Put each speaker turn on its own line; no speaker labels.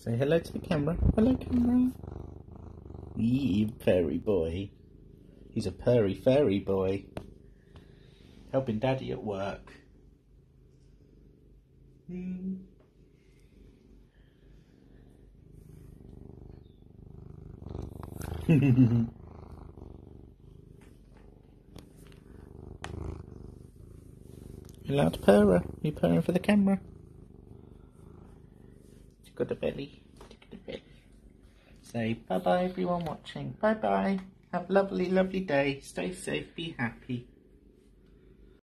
Say hello to the camera. Hello, camera. Yee, Purrrry boy. He's a purry fairy boy. Helping Daddy at work. You allowed to purr? You purring for the camera? You got a belly? You got a belly. Say bye bye everyone watching. Bye bye. Have a lovely, lovely day. Stay safe. Be happy.